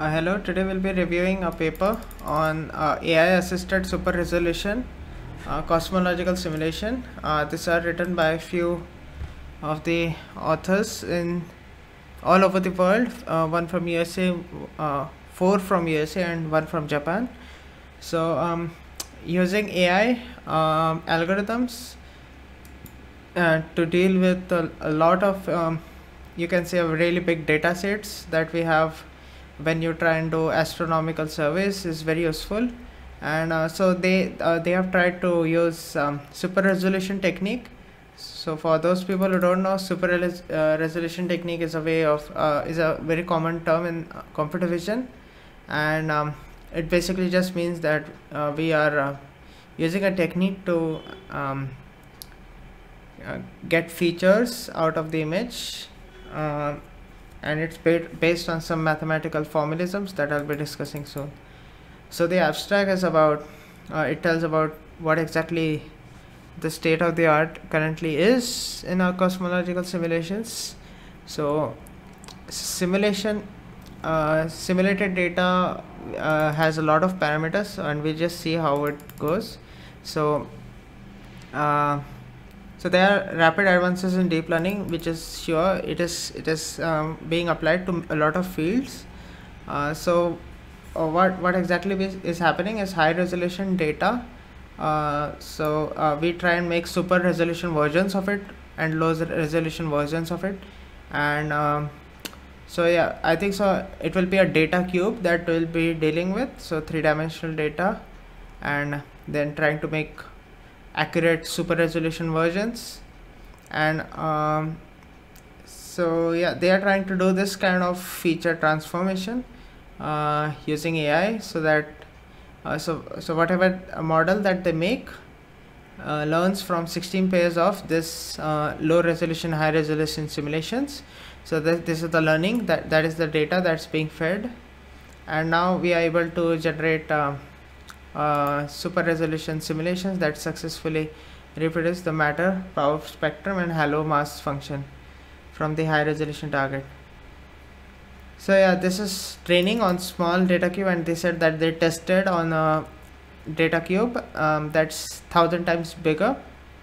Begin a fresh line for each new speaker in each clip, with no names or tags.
Hello, today we'll be reviewing a paper on AI assisted super resolution cosmological simulation. These are written by a few of the authors in all over the world, one from USA, four from USA and one from Japan. So using AI algorithms to deal with a lot of you can say really big data sets that we have when you try and do astronomical surveys is very useful. And so they have tried to use super resolution technique. So for those people who don't know, super resolution technique is a way of is a very common term in computer vision, and it basically just means that we are using a technique to get features out of the image, and it's based on some mathematical formalisms that I'll be discussing soon. So the abstract is about it tells about what exactly the state of the art currently is in our cosmological simulations. So simulated data has a lot of parameters, and we just see how it goes. So so there are rapid advances in deep learning, which is sure it is being applied to a lot of fields. What exactly is happening is high resolution data. We try and make super resolution versions of it and low resolution versions of it, and so yeah, I think so it will be a data cube that we'll be dealing with, so three-dimensional data, and then trying to make accurate super resolution versions. And so yeah, they are trying to do this kind of feature transformation using AI, so that so whatever model that they make learns from 16 pairs of this low resolution high resolution simulations. So this is the learning, that is the data that's being fed, and now we are able to generate super resolution simulations that successfully reproduce the matter, power spectrum, and halo mass function from the high resolution target. So yeah, this is training on small data cube, and they said that they tested on a data cube that's 1,000 times bigger.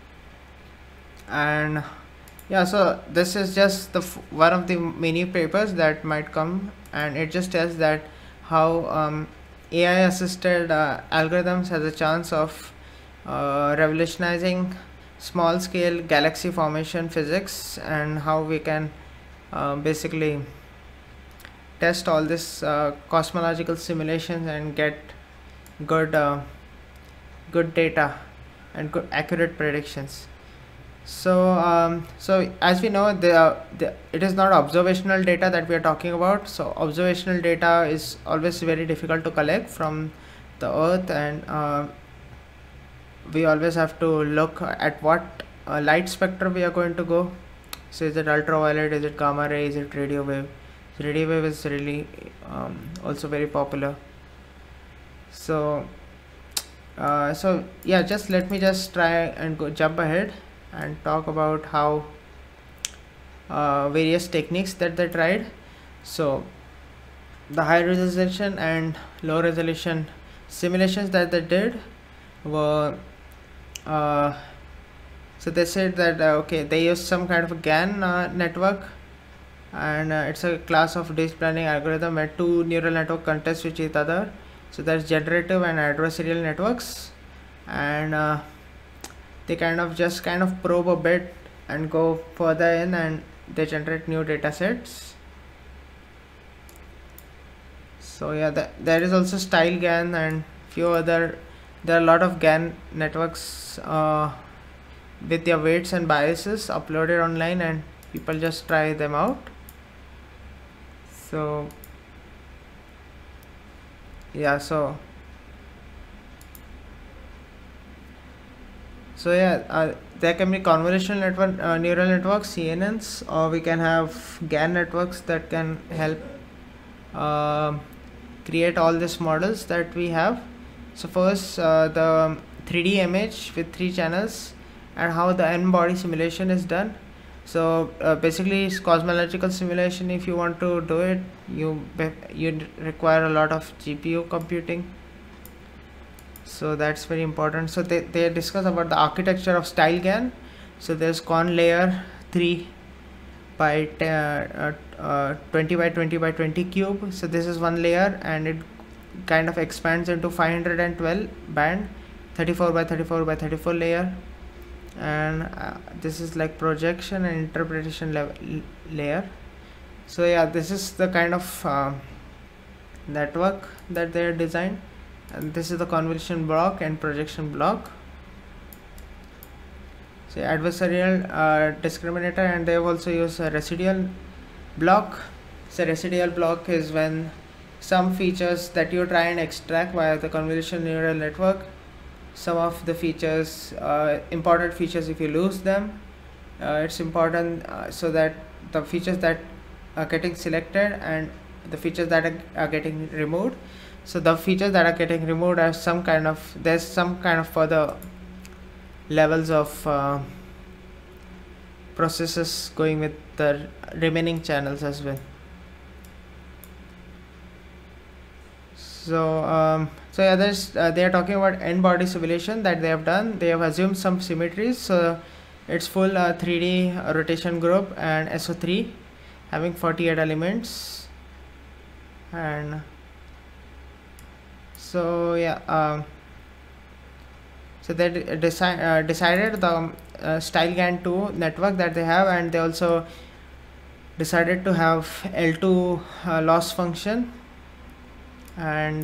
And yeah, so this is just the one of the many papers that might come, and it just tells that how AI assisted algorithms has a chance of revolutionizing small scale galaxy formation physics, and how we can basically test all this cosmological simulations and get good data and good accurate predictions. So so as we know, it is not observational data that we are talking about. So observational data is always very difficult to collect from the earth, and we always have to look at what light spectrum we are going to go. So is it ultraviolet, is it gamma ray, is it radio wave? Radio wave is really also very popular. So so yeah, just let me just try and jump ahead and talk about how various techniques that they tried. So the high resolution and low resolution simulations that they did were so they said that okay, they used some kind of a GAN network, and it's a class of deep learning algorithm where two neural network contest with each other. So there's generative and adversarial networks, and they kind of probe a bit and go further in, and they generate new data sets. So yeah, there is also style GAN and few other, there are a lot of GAN networks with their weights and biases uploaded online, and people just try them out. So yeah, so yeah, there can be convolutional network neural networks, CNNs, or we can have GAN networks that can help create all these models that we have. So first, the 3D image with 3 channels, and how the n-body simulation is done. So basically, it's cosmological simulation. If you want to do it, you require a lot of GPU computing, so that's very important. So they discuss about the architecture of StyleGAN. So there's con layer 3 by 20 by 20 by 20 cube. So this is one layer, and it kind of expands into 512 band 34 by 34 by 34 layer, and this is like projection and interpretation layer. So yeah, this is the kind of network that they are designed, and this is the convolution block and projection block. So adversarial discriminator, and they have also used a residual block. So residual block is when some features that you try and extract via the convolutional neural network, some of the features, important features, if you lose them, it's important so that the features that are getting selected and the features that are getting removed. So the features that are getting removed are some kind of, there's some kind of further levels of processes going with the remaining channels as well. So so yeah, there's they are talking about n-body simulation that they have done. They have assumed some symmetries. So it's full 3D rotation group and SO3 having 48 elements, and so yeah, so they decided the StyleGAN 2 network that they have, and they also decided to have L2 loss function, and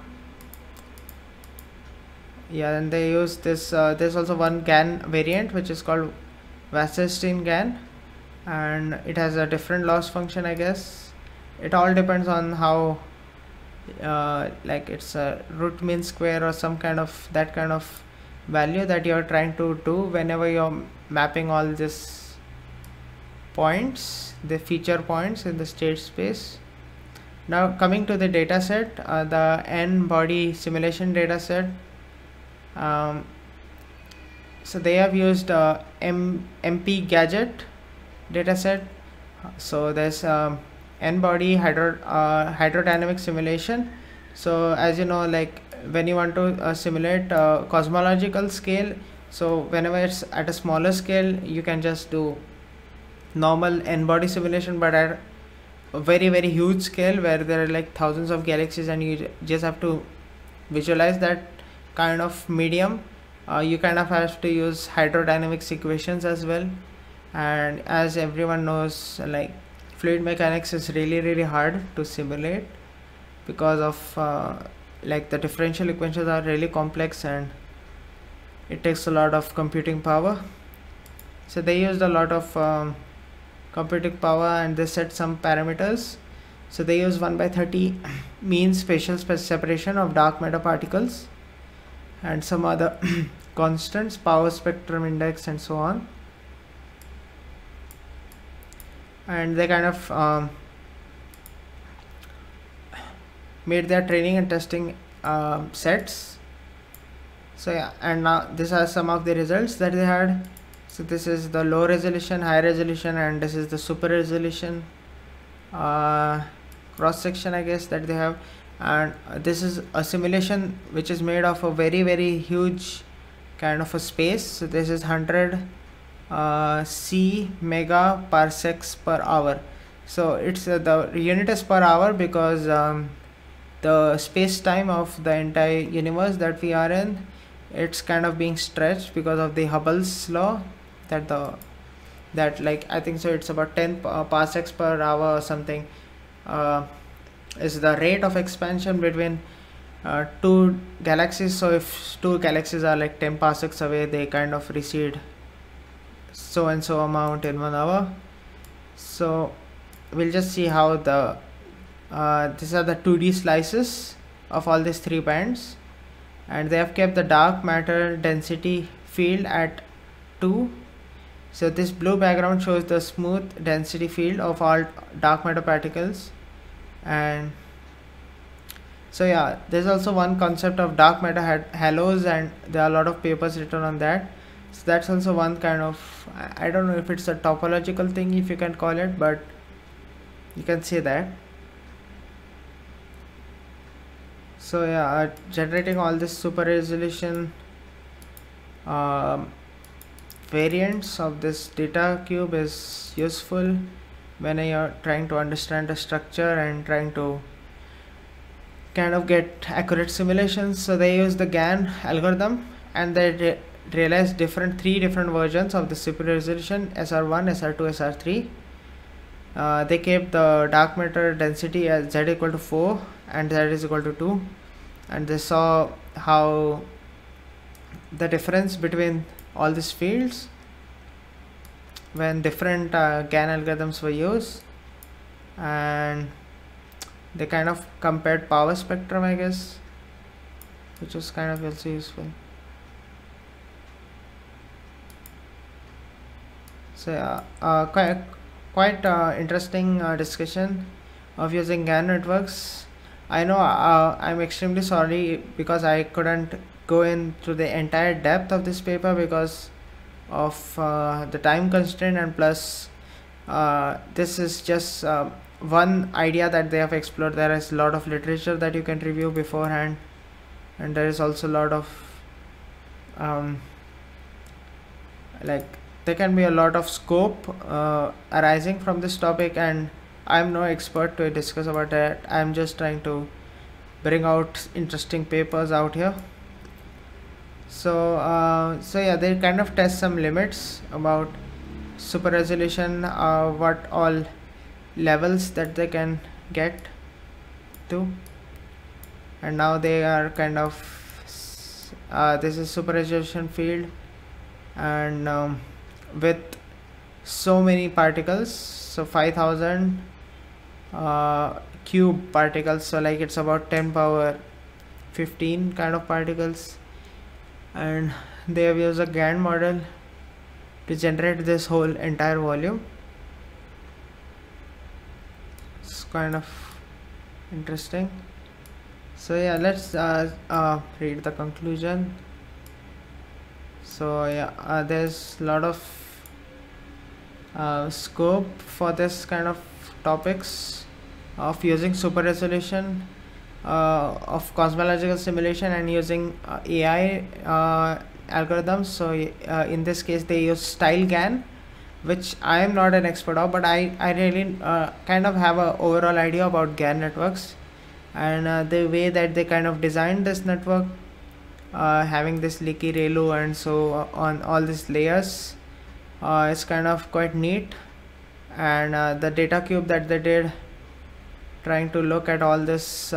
yeah, and they use this. There's also one GAN variant which is called Wasserstein GAN, and it has a different loss function, I guess. It all depends on how like it's a root mean square or some kind of that kind of value that you're trying to do whenever you're mapping all these points, the feature points in the state space. Now coming to the data set, the n-body simulation data set, so they have used MP gadget dataset. So there's n-body hydrodynamic simulation. So as you know, like when you want to simulate cosmological scale, so whenever it's at a smaller scale, you can just do normal n-body simulation, but at a very very huge scale where there are like thousands of galaxies and you just have to visualize that kind of medium, you kind of have to use hydrodynamics equations as well. And as everyone knows, like fluid mechanics is really really hard to simulate because of like the differential equations are really complex and it takes a lot of computing power. So they used a lot of computing power, and they set some parameters. So they use 1/30 mean spatial separation of dark matter particles and some other constants, power spectrum index and so on. And they kind of made their training and testing sets. So yeah, and now these are some of the results that they had. So this is the low resolution, high resolution, and this is the super resolution cross section, I guess, that they have. And this is a simulation which is made of a very very huge kind of a space. So this is 100 C mega parsecs per hour. So it's the unit is per hour because the space time of the entire universe that we are in, it's kind of being stretched because of the Hubble's law, that like I think so it's about 10 parsecs per hour or something is the rate of expansion between two galaxies. So if two galaxies are like 10 parsecs away, they kind of recede so and so amount in 1 hour. So we'll just see how the these are the 2D slices of all these 3 bands, and they have kept the dark matter density field at 2. So this blue background shows the smooth density field of all dark matter particles. And so yeah, there's also one concept of dark matter halos, and there are a lot of papers written on that. So that's also one kind of, I don't know if it's a topological thing, if you can call it, but you can say that. So yeah, generating all this super resolution variants of this data cube is useful when you're trying to understand the structure and trying to kind of get accurate simulations. So they use the GAN algorithm, and they realized three different versions of the super resolution: SR1, SR2, SR3. They kept the dark matter density as Z equal to 4 and Z is equal to 2, and they saw how the difference between all these fields when different GAN algorithms were used, and they kind of compared power spectrum, I guess, which was kind of also useful. So yeah, quite interesting discussion of using GAN networks. I know I'm extremely sorry because I couldn't go into the entire depth of this paper because of the time constraint, and plus this is just one idea that they have explored. There is a lot of literature that you can review beforehand, and there is also a lot of like there can be a lot of scope arising from this topic, and I'm no expert to discuss about that. I'm just trying to bring out interesting papers out here. So yeah, they kind of test some limits about super resolution, what all levels that they can get to, and now they are kind of this is super resolution field, and with so many particles, so 5000 cube particles, so like it's about 10 power 15 kind of particles, and they have used a GAN model to generate this whole entire volume. It's kind of interesting. So yeah, let's read the conclusion. So yeah, there's a lot of scope for this kind of topics of using super resolution of cosmological simulation and using AI algorithms. So in this case they use style GAN, which I am not an expert of, but I really kind of have a overall idea about GAN networks, and the way that they kind of designed this network, having this leaky ReLU and so on all these layers, is kind of quite neat. And the data cube that they did, trying to look at all this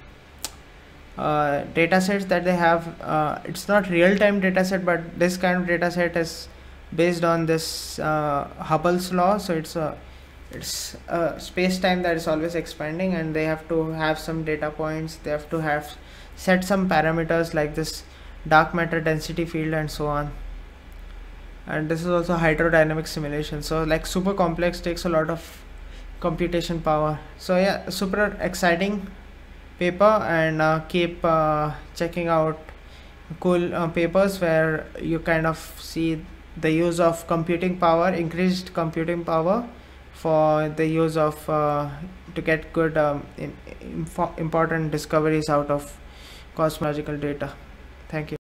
data sets that they have, it's not real-time data set, but this kind of data set is based on this Hubble's law. So it's a space-time that is always expanding, and they have to have some data points, they have to have set some parameters like this dark matter density field and so on. And this is also hydrodynamic simulation, so like super complex, takes a lot of computation power. So yeah, super exciting paper, and keep checking out cool papers where you kind of see the use of computing power, increased computing power for the use of to get good important discoveries out of cosmological data. Thank you.